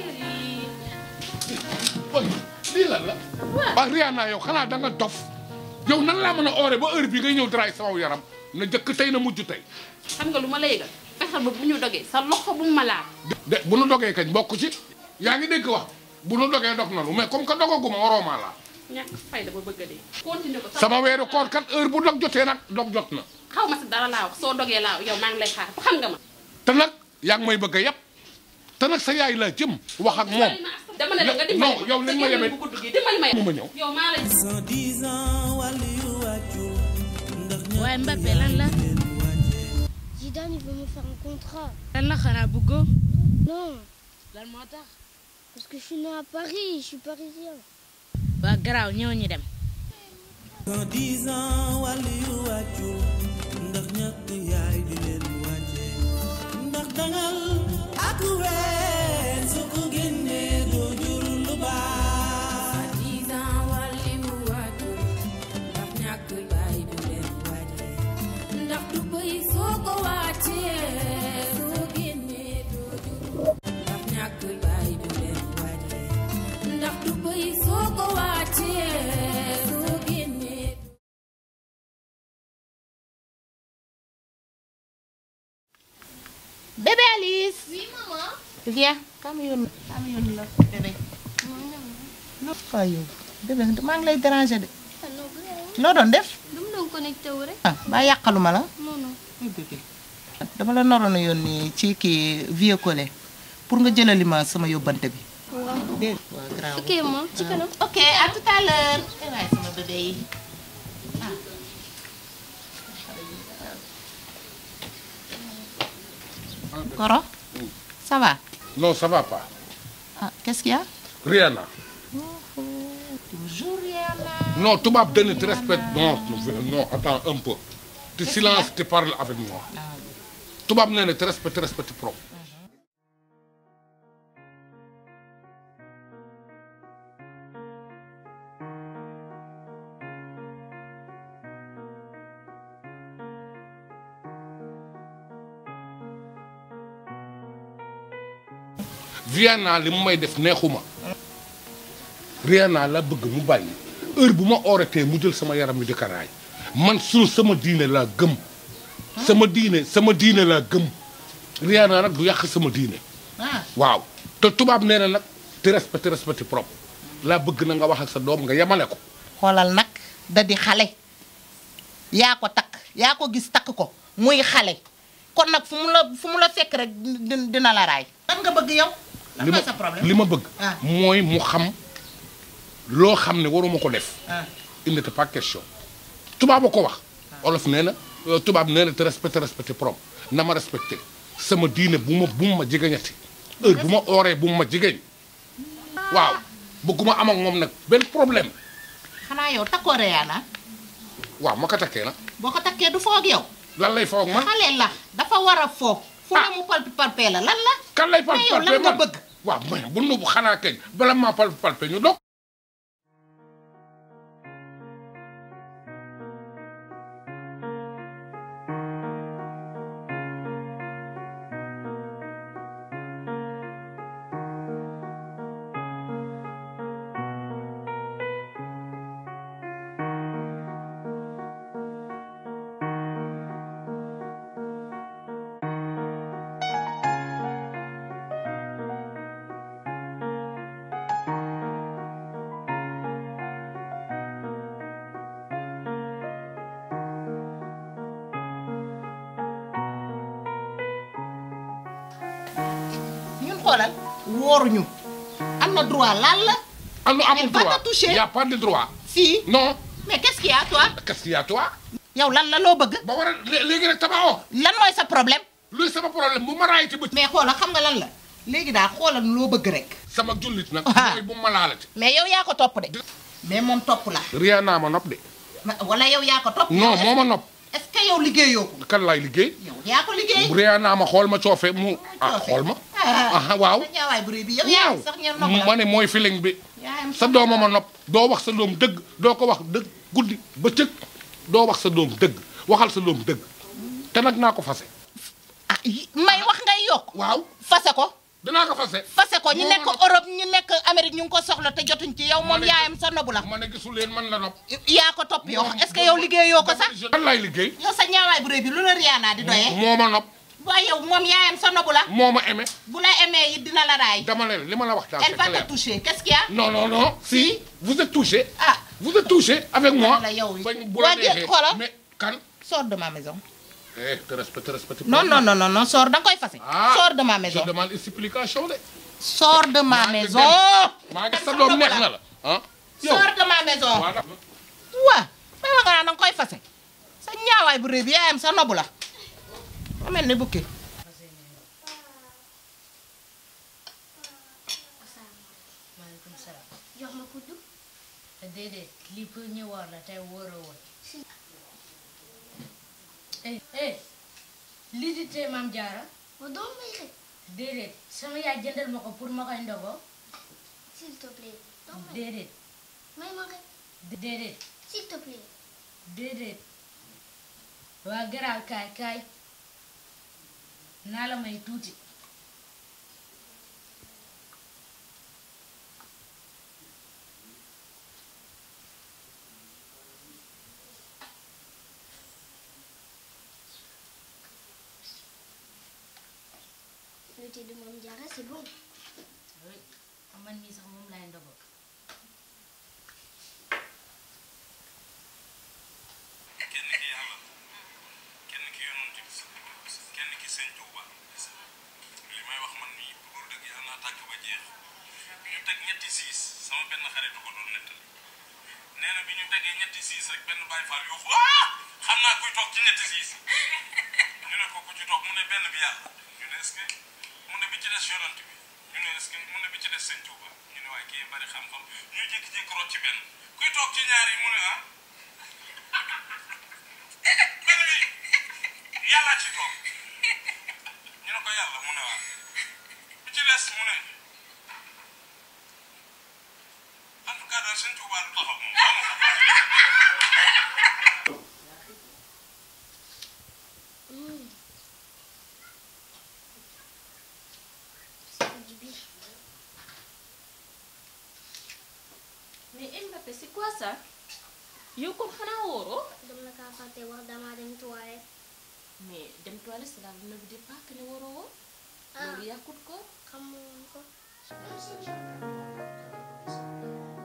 Boy lii lan la. waaw Rihanna yow xanaa da nga dof yow nan laa mën a oore ba heure bi ngay ñëw daraay sama yaram na jëkk tey na mujj tey. xam nga lu ma la yëgal fexeel ba bu ñu dogee sa loxo bu ma laal. de bu nu dogee kañ bokk ci yaa ngi dégg wax bu nu dogee dog nanu mais comme que dogaguma waroo maa laa. ñàkk fayda ba bëgg a dee. continué ko sama weeru koor kat heure bu dog jotee nag dog jot na. xaw ma si dara laa wax soo dogee laa yow maa ngi lay xaar xam nga ma. te nag yaa ngi may bëgg a yab te nag sa yaay laa jëm wax ak moom. dama ne la nga dimbali non yow li ma yebee dimbali ma ma ñëw. yow maa lay. waaye Mbappé lan la. Zidane, il veut me faire un contrat. lan la xanaa bëggoo. Non, lan moo tax. parce que je suis né à Paris, je suis parisien. waa garaaw ñëw ñu dem. Bébé Alice. Oui, maman. Viens. Camion la bébé. Non pas yow. Bébé maa ngi lay déranger de. loo doon def. dama doon connecté wu rek. ah ba yàqaluma la. non non. bébé dama la naroon a yónni ci kii vieux collé pour nga jëlali ma sama yóbbante bi. waaw. dégg nga waaw grave. Ok, maman, ci kanam. ok à tout à l'heure. waaye sama bébé yi. Koro, ça va? non ça va pas. Ah, qu'est-ce qu'il y a? Rihanna. Toujours Rihanna. non tubaab dañu te respecte non attends un peu. te silence te parle avec moi. tubaab nee na te respecte propre. Rihanna li mu may def neexuma. Rihanna la bëgg mu bàyyi heure bu ma ooratee mu jël sama yaram mi di ko raay man sama diine laa gëm. sama diine laa gëm. Rihanna nag du yàq sama diine. waaw te tubaab nee na nag te respecte propre laa bëgg na nga wax ak sa doom nga yemale ko. xoolal nag da di xale yaa ko takk yaa ko gis takk ko muy xale kon nag fu mu la fekk rek dina la raay. lan nga bëgg yow. lan mooy sa problème li ma bëgg. mooy mu xam loo xam ne waruma ko def. il n'était pas question. tubaab a ko wax. olof nee na tubaab nee na te respecte propre na ma respecté sama diine bu ma jegeñati heure bu ma ooree bu ma jegeñ waaw bëgguma am ak moom nag benn problème. xanaa yow takkoo Rihanna. waaw ma ko takkee nag. boo ko takkee du foog yow. lan lay foog man. xale la dafa war a foog. fu ne mu palpe la lan la. kan lay palpe yow lan nga bëgg. waaw man bu nu xanaa kañ bala maa palpe ñu dog. xoolal wóoruñu am na droit lan la. am na amul droit toucher. y a pas de droit. si non. mais qu'est-ce qu'il y a toi. qu'est-ce qu'il y a toi. yow lan la loo bëgg. ba war a léegi nag tabaxoo. lan mooy sa problème. luy sama problème bu ma raay ci bët. mais xoolal xam nga lan la léegi daal xoolal loo bëgg rek. sama jullit nag. mooy bu ma laalati. mais yow yaa ko topp de. mais moom topp la. Rihanna ma nopp de. wala yow yaa ko topp. non moo ma nopp. est-ce que yow liggéeyoo ko. kan laay liggéey. yow yaa ko liggéey. Rihanna ma xool ma coofe mu. xool ma. waaw. sa ñaawaay bu rëy bi yow yaa sax ñeent nopp la ma ne mooy feeling bi. sa dooma ma nopp doo wax sa doom dëgg doo ko wax dëgg guddi bëccëg doo wax sa doom dëgg waxal sa doom dëgg te nag naa ko fase. may wax ngay yokk. waaw fase ko. dinaa ko fase. fase ko ñu nekk Europe ñu nekk Amérique ñu ngi ko soxla te jotuñ ci yow moom yaayam sa nobu la. ma ne gisul leen man la nopp. yaa ko topp yow est-ce que yow liggéeyoo ko sax. lan lay liggéey. yow sa ñaawaay bu rëy bi lu la Rihanna di doyee. moo ma nopp. waaye yow moom yaayam sa nobu la. moo ma aimé. bu la aimé it dina la raay. dama ne li ma la wax daal elle va te toucher qu'est-ce qu'il y a. non non non si vous êtes touché. ah vous êtes touché avec moi. la yow bañ bu la neexee mais kan. sors de ma maison. te respecte. non sors da nga koy fase. sors de ma maison je demande explication de. sors de ma maison. maa ngi sa doom neex na la ah. sors de ma maison. waa may wax nga naan da nga koy fase. sa ñaawaay bu rëy bi yaayam sa nobu la. ma mel ni bukki. maaleykum salaam. jox ma kuddu. déedéet lii pour ñu woor la tey wóoroo woon. lii di tey maam jaara. ma doom may rek. déedéet sama yaay jëndal ma ko pour ma koy ndogo. s'il te plaît. doom may déedéet. may ma rek. déedéet. s'il te plaît. déedéet. waa garaaw kaay naa la may tuuti. Le thé de Mame Diarra c'est bon. oui man mii sax moom laay ndogo. kenn ki yàlla kenn ki yonent bi kenn ki sëñ Tuuba li may wax man nii pour dëgg yàlla naa tàkk ba jeex ñu teg ñetti siis sama benn xaritu ko doon nettali nee na bi ñu tegee ñetti siis rek benn Baay Faal yuuxu xam naa kuy toog ci ñetti siis ñu ne ko ku ci toog mu ne benn bi yàlla ñu ne est-ce que mu ne bi ci des yonent bi ñu ne est-ce que mu ne bi ci des sëñ Tuuba ñu ne waaye kii bari xam-xam ñu jékki-jékki rot ci benn kuy toog ci ñaar yi mu ne benn bi yàllaa ci toog ñu ne ko yàlla mu ne waa bi ci des mu ne en tout cas daal sëñ Tuuba du taxaw moom Ça fait du bien. mais Mbappé c'est quoi ça. yow kon xanaa wóoroo. dama la kaa fàtte wax damaa dem toilette. mais dem toilette cela ne veut dire pas que ne waroo woon. loolu yàqut ko. xamoon ko.